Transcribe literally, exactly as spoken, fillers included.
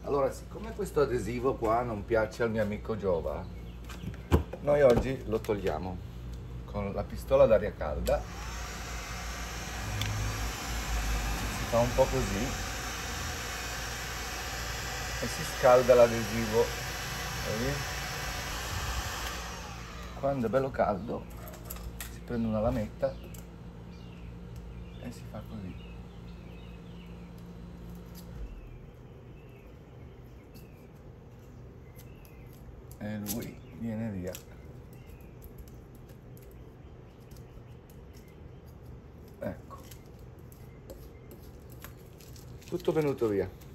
Allora, siccome questo adesivo qua non piace al mio amico Giova, noi oggi lo togliamo con la pistola d'aria calda. Si fa un po' così e si scalda l'adesivo. Vedi? Quando è bello caldo si prende una lametta e si fa così. E lui viene via. Ecco, tutto venuto via.